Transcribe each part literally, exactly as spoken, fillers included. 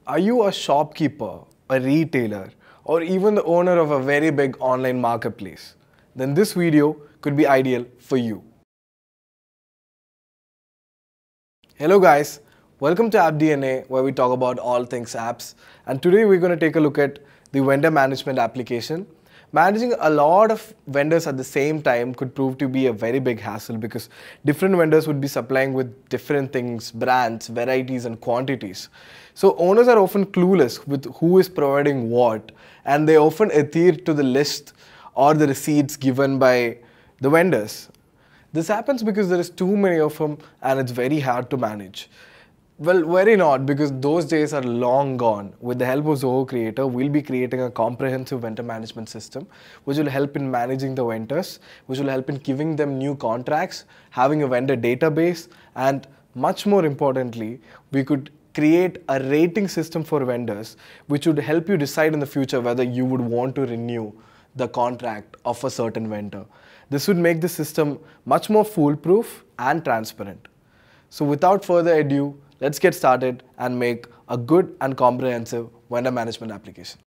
Are you a shopkeeper, a retailer, or even the owner of a very big online marketplace? Then this video could be ideal for you. Hello guys, welcome to App D N A, where we talk about all things apps, and today we're going to take a look at the vendor management application. Managing a lot of vendors at the same time could prove to be a very big hassle because different vendors would be supplying with different things, brands, varieties and quantities. So owners are often clueless with who is providing what, and they often adhere to the list or the receipts given by the vendors. This happens because there is too many of them and it's very hard to manage. Well, very not, because those days are long gone. With the help of Zoho Creator, we'll be creating a comprehensive vendor management system which will help in managing the vendors, which will help in giving them new contracts, having a vendor database, and much more importantly, we could create a rating system for vendors which would help you decide in the future whether you would want to renew the contract of a certain vendor. This would make the system much more foolproof and transparent. So without further ado, let's get started and make a good and comprehensive vendor management application.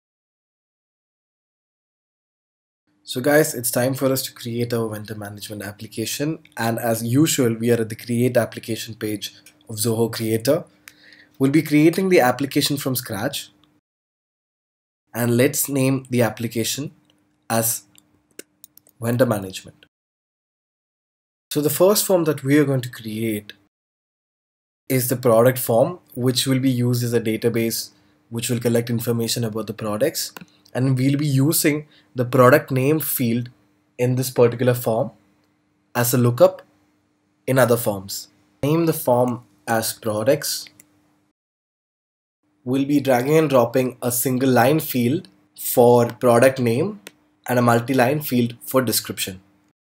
So guys, it's time for us to create our vendor management application, and as usual, we are at the create application page of Zoho Creator. We'll be creating the application from scratch, and let's name the application as vendor management. So the first form that we are going to create is the product form, which will be used as a database which will collect information about the products, and we'll be using the product name field in this particular form as a lookup in other forms. Name the form as products. We'll be dragging and dropping a single line field for product name and a multi-line field for description.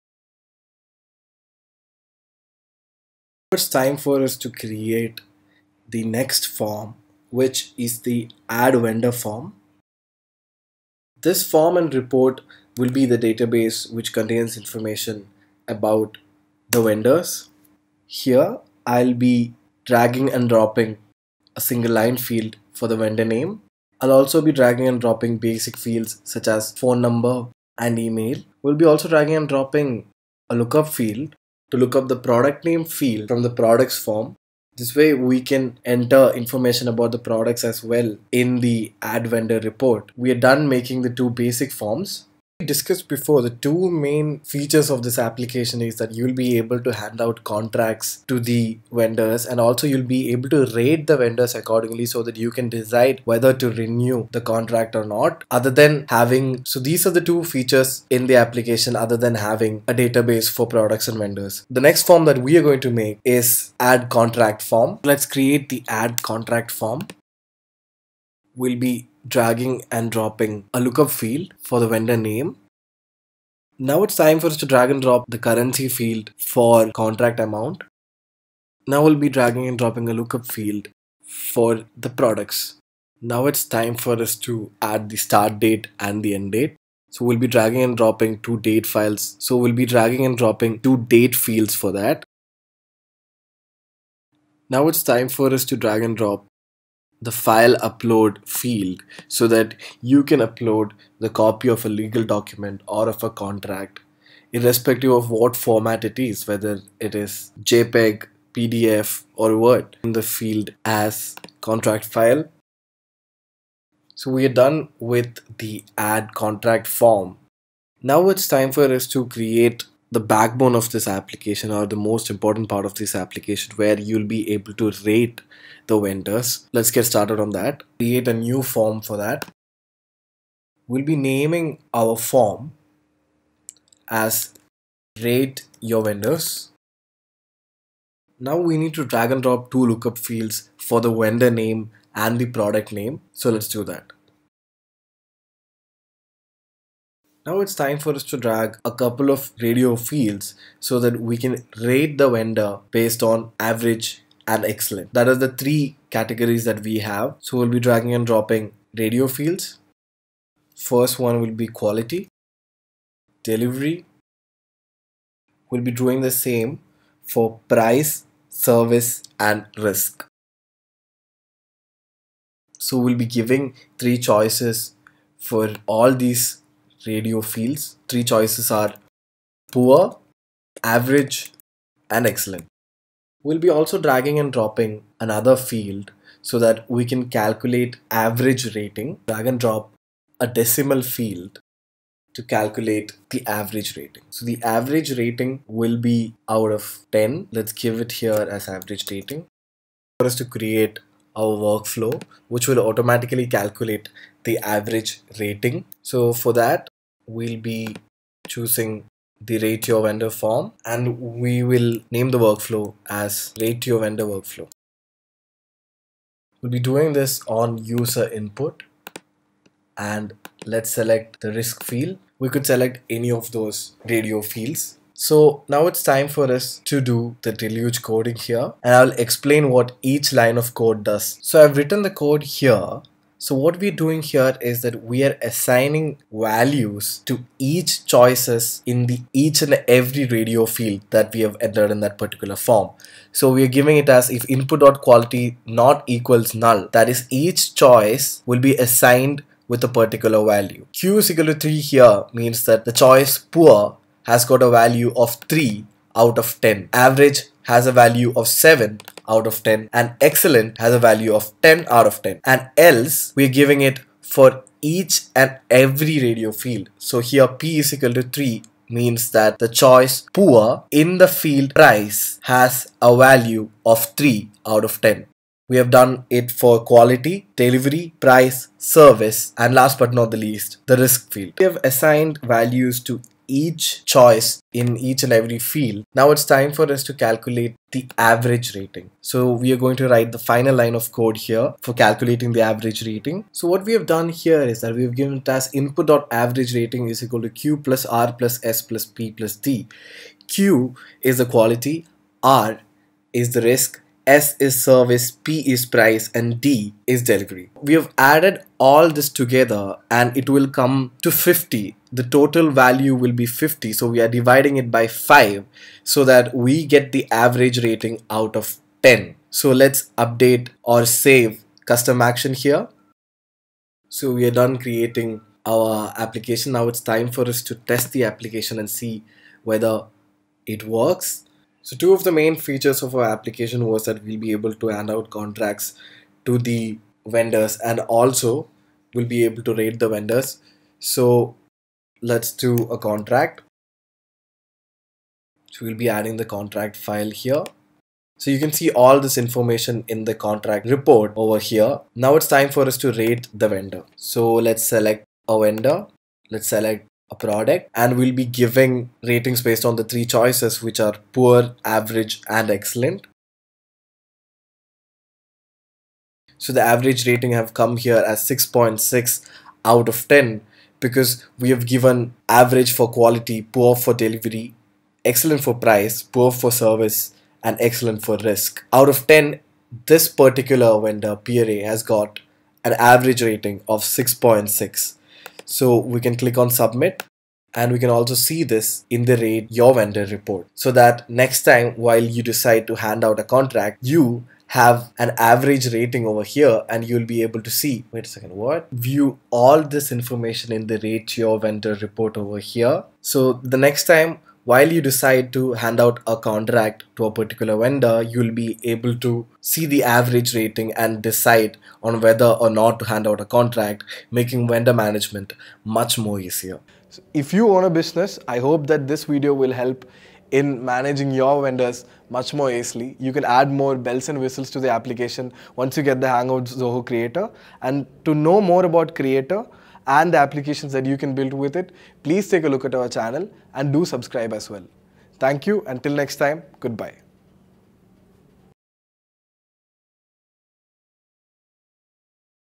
It's time for us to create the next form, which is the add vendor form. This form and report will be the database which contains information about the vendors. Here I'll be dragging and dropping a single line field for the vendor name. I'll also be dragging and dropping basic fields such as phone number and email. We'll be also dragging and dropping a lookup field to look up the product name field from the products form. This way we can enter information about the products as well in the add vendor report. We are done making the two basic forms. We discussed before, the two main features of this application is that you'll be able to hand out contracts to the vendors, and also you'll be able to rate the vendors accordingly so that you can decide whether to renew the contract or not, other than having, so these are the two features in the application other than having a database for products and vendors. The next form that we are going to make is add contract form. Let's create the add contract form. We'll be dragging and dropping a lookup field for the vendor name. Now it's time for us to drag and drop the currency field for contract amount. Now we'll be dragging and dropping a lookup field for the products. Now it's time for us to add the start date and the end date. So we'll be dragging and dropping two date files. So we'll be dragging and dropping two date fields for that. Now it's time for us to drag and drop the file upload field so that you can upload the copy of a legal document or of a contract irrespective of what format it is, whether it is JPEG, P D F or Word, in the field as contract file. So we are done with the add contract form. Now it's time for us to create the backbone of this application, or the most important part of this application, where you'll be able to rate the vendors. Let's get started on that. Create a new form for that. We'll be naming our form as rate your vendors. Now we need to drag and drop two lookup fields for the vendor name and the product name. So let's do that. Now it's time for us to drag a couple of radio fields so that we can rate the vendor based on average and excellent. That is the three categories that we have. So we'll be dragging and dropping radio fields. First one will be quality, delivery. We'll be doing the same for price, service and risk. So we'll be giving three choices for all these radio fields. Three choices are poor, average, and excellent. We'll be also dragging and dropping another field so that we can calculate average rating. Drag and drop a decimal field to calculate the average rating. So the average rating will be out of ten. Let's give it here as average rating. For us to create our workflow, which will automatically calculate the average rating. So for that, we'll be choosing the rate your vendor form, and we will name the workflow as rate your vendor workflow. We'll be doing this on user input, and let's select the risk field. We could select any of those radio fields. So now it's time for us to do the deluge coding here, and I'll explain what each line of code does. So I've written the code here. So what we're doing here is that we are assigning values to each choices in the each and every radio field that we have entered in that particular form. So we are giving it as if input.quality not equals null, that is each choice will be assigned with a particular value. Q is equal to three here means that the choice poor has got a value of three out of ten. Average has a value of seven out of ten, and excellent has a value of ten out of ten, and else we're giving it for each and every radio field. So here P is equal to three means that the choice poor in the field price has a value of three out of ten. We have done it for quality, delivery, price, service, and last but not the least, the risk field. We have assigned values to each choice in each and every field. Now it's time for us to calculate the average rating. So we are going to write the final line of code here for calculating the average rating. So what we have done here is that we have given it as input.average rating is equal to Q plus R plus S plus P plus D. Q is the quality, R is the risk, S is service, P is price, and D is delivery. We have added all this together and it will come to fifty. The total value will be fifty. So we are dividing it by five so that we get the average rating out of ten. So let's update or save custom action here. So we are done creating our application. Now it's time for us to test the application and see whether it works. So two of the main features of our application was that we'll be able to hand out contracts to the vendors, and also we'll be able to rate the vendors. So let's do a contract. So we'll be adding the contract file here. So you can see all this information in the contract report over here. Now it's time for us to rate the vendor. So let's select a vendor. Let's select a product, and we'll be giving ratings based on the three choices, which are poor, average, and excellent. So the average rating have come here as six point six out of ten because we have given average for quality, poor for delivery, excellent for price, poor for service, and excellent for risk. Out of ten, this particular vendor P R A has got an average rating of six point six. So we can click on submit, and we can also see this in the rate your vendor report, so that next time while you decide to hand out a contract, you have an average rating over here and you'll be able to see, wait a second, what? View all this information in the rate your vendor report over here. So the next time while you decide to hand out a contract to a particular vendor, you'll be able to see the average rating and decide on whether or not to hand out a contract, making vendor management much more easier. So if you own a business, I hope that this video will help in managing your vendors much more easily. You can add more bells and whistles to the application once you get the hang of Zoho Creator. And to know more about Creator and the applications that you can build with it, please take a look at our channel and do subscribe as well. Thank you. Until next time, goodbye.